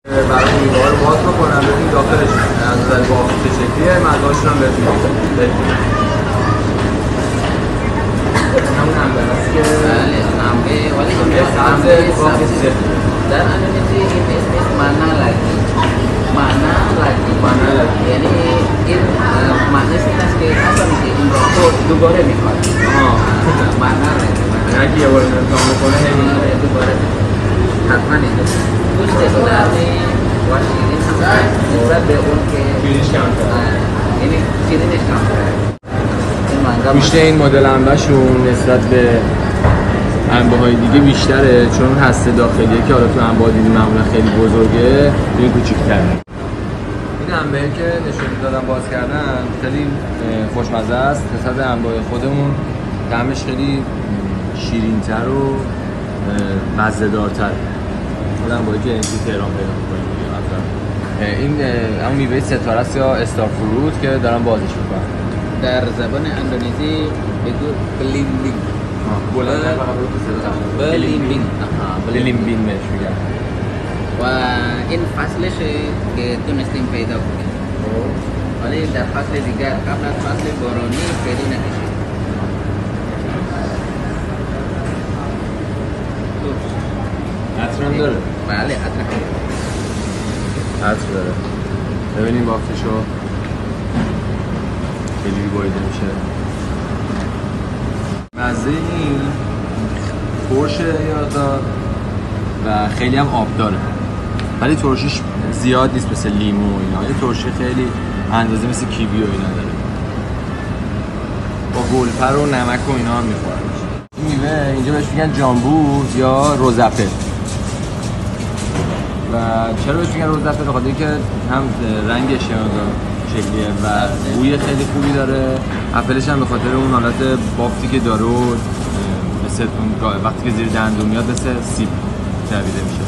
برای میوه‌ها رو باز بکنم ببین داخلش از نظر بافت چه شکلیه مزه‌هاشون هم بهتون میگم. همون انبه هست که بله انبه ولی سبز در اندونزی این اسمش mana lagi یعنی این معنیش این است که اصلا میشه این رو دوباره میخواد mana lagi اگه یه بار امتحان بکنه دوباره حتما اینجا گوشت سلامه و شیرین هم نسبت به اون که شیرینش کمتره یعنی شیرینش کمتره گوشت این مدل انبه‌شون نسبت به انبه‌های دیگه بیشتره چون هسته داخلیه که حالا تو انبه دیدی معمولا خیلی بزرگه این کوچیک‌تره. این انبه‌ای که نشون دادم باز کردن خیلی خوشمزه است نسبت به انبه خودمون طعمش خیلی شیرین‌تر و مزه‌دارتر. این انبه‌ای که تو تهران پیدا می‌کنیم این همون میوه ستاره است یا استار فروت که دارن بازش می‌کنن. در زبان اندونزی بگو belimbing belimbing بهش میگن و این فصلش که تونستیم پیدا کنیم ولی در فصل دیگر قبل از فصل بارانی خیلی نمیشه. عطر هم داره؟ بله عطر داره. ببینیم بافتشو خیلی بایده میشه. مزه این ترشه یادا و خیلی هم آب داره ولی ترشیش زیاد نیست مثل لیمو و اینا. یه ترشی خیلی اندازه مثل کیوی و اینا داره. با گلپر و نمک و اینا هم میخورن. این میوه اینجا بهش میگن جامبو یا روزاپه. و چرا بهش میگن روزاپه؟ به خاطر اینکه هم رنگش شکلیه و بوی خیلی خوبی داره. اپلش هم به خاطر اون حالت بافتی که داره و مثل اون وقتی که زیر دندون میاد مثل سیب چربیده میشه.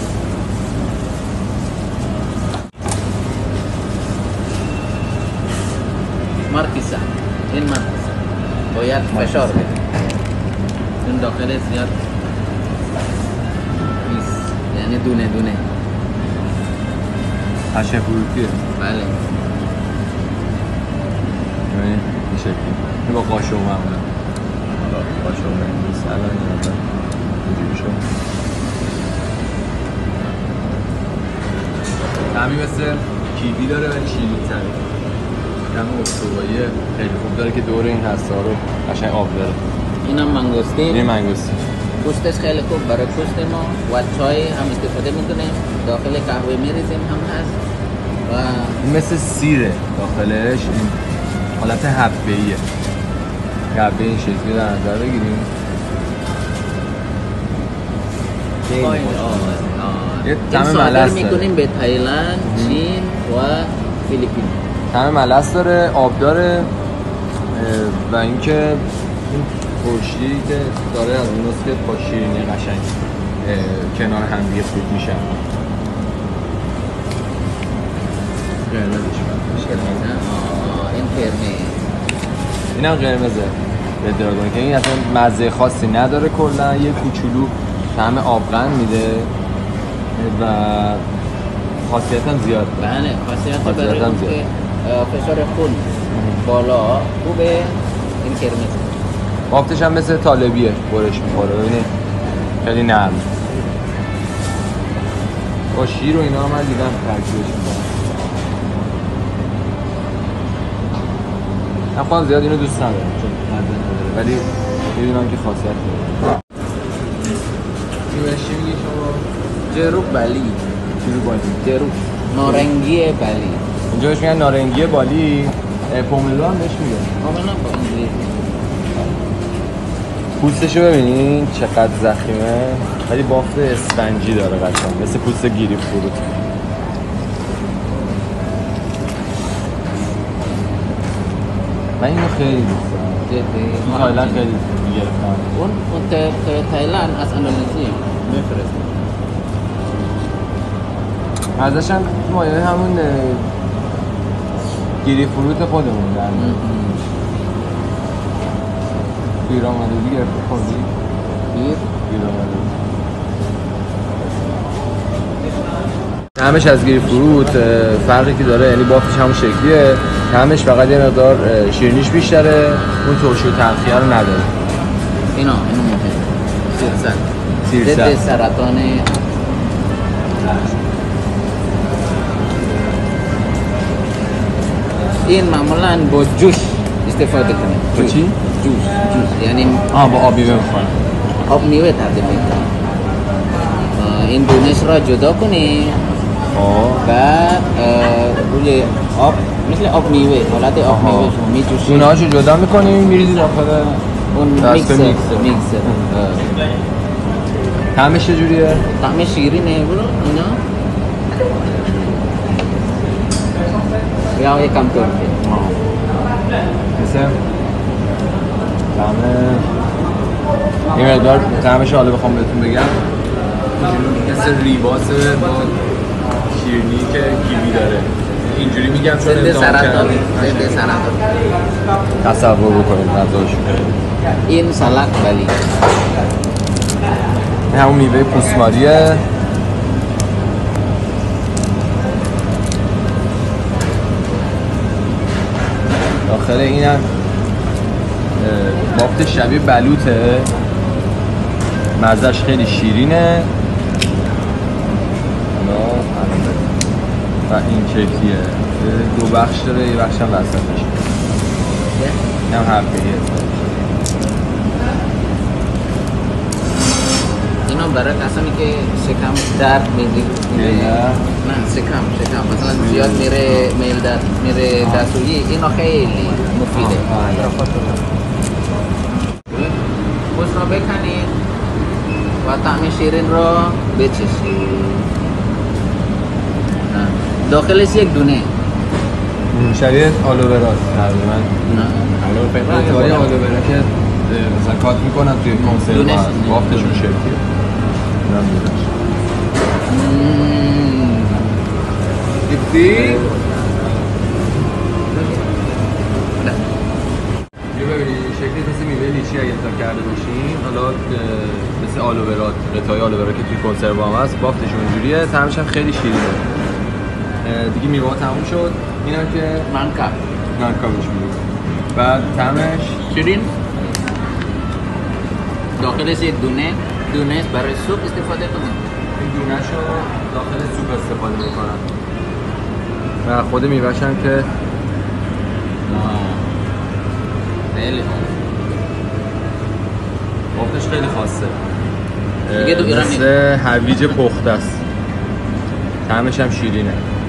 مارکیسا این مارکیسا باید فشار بده اون داخل زیاد نیست یعنی دونه دونه پشه فروتیه. بله این شکلی این با قاشق معمولا قاشق نیست الان اینجوری شد. طعمی مثل کیوی داره ولی شیرین‌تره. طعم استوایی خیلی خوب داره که دور این هسته ها رو قشنگ آب داره. اینم منگوستین. این منگوستین پوستش خیلی خوب برای پوست ما و چای هم استفاده میکنیم. داخل قهوه میریزیم هم هست و این مثل سیره داخلش. این حالت حبه‌ایه. حبه این شکلی در نظر بگیریم. این صادر میکنیم به تایلند، چین و فیلیپین. طعم ملس داره، آب داره و اینکه این ترشی که داره از اون است که با شیرینی قشنگ کنار هم دیگه خوب میشن. این قرمز. این هم قرمزه به دراگون که این اصلا مزه خاصی نداره کلا یه کوچولو طعم آبغن میده و خاصیت هم زیاد داره. بله خاصیت برای اون که فشار خون بالا خوبه این قرمز. بافتش هم مثل طالبیه برش میخوره ببینید خیلی نرم با شیر و اینا هم من دیدم ترکیبش میکنم. من خواهم زیاد اینو دوست ندارم چون مزه نداره ولی میدونم که خاصیت داره. این بهش چی میگی شما؟ جروب بالی. جروب نارنگی بالی. اینجا بهش میگن نارنگی بالی. پوملو هم بهش میگن. پوملو با انگلیسی. پوستشو ببینین چقدر ضخیمه ولی بافت اسفنجی داره قشنگ مثل پوست گیری فروت. من اینو خیلی دوست دارم. تایلند خیلی گرفتم. اون تایلند از اندونزی میفرستن. ازش هم مایه همون گیری فروت خودمون در گیر آمده دیگه خوردی؟ گیر آمده طعمش از گریپ فروت فرقی که داره یعنی بافتش همون شکلیه، طعمش فقط یه مقدار شیرینیش بیشتره، اون ترشی و تلخیه رو نداره. اینو مهم سیرسل ضد سرطان. این معمولا با جوش استفاده کنیم. با چی؟ جوش یعنی با آب میوه میخورن. آب میوه تقدیم میکنیم. این دونش را جدا کنیم و روی آب مثل آب میوه، حالت آب میوه شما میجوشید. دونه هاشو جدا میکنیم میریزی داخل اون میکسر. طعمش چجوریه؟ طعمش شیرینه برو اینا. یا یکم ترکه. مثل این مقدار طعمش حالا بخوام بهتون بگم مثل ریباس با شیرینی که کیوی داره، اینجوری میگم چون ضد سرطان. تصور بکنید غذاشو. این سالاد ولی این همون میوه پوسماریه. داخل اینم بافت شبیه بلوطه، مزهش خیلی شیرینه و این شکلیه، دو بخش داره، یه بخش هم وسطش این هم حرفیه. اینا برای کسانی که شکم درد میگیره، نه شکم مثلا زیاد میره میل درد میره دستویی، اینا خیلی مفیده. پوست را بکنید و طعم شیرین را بچشید. داخلش یک دونه شبیه آلووراست تقریبا. نه آلوورا که مثلا کات میکنن توی کنسرو هست، بافتشون شکلیه. اینم دونش دیدی؟ یه ببینید شکلی مثل میوه لیچی اگه تا کرده باشین، حالا مثل آلوورا، قطعه آلوورا که توی کنسرو هم هست، بافتشون اینجوریه، طعمش هم خیلی شیرینه. دیگه میوه ها تموم شد. اینم که نانکا بهش میگیم. بعد طعمش شیرین. داخلش یک دونه برای سوپ استفاده کنیم. این دونه‌شو داخل سوپ استفاده میکنن و خود میوه‌ش هم که خیلی بافتش خیلی خاصه. دیگه تو ایران مثل هویج پخته است. طعمش هم شیرینه.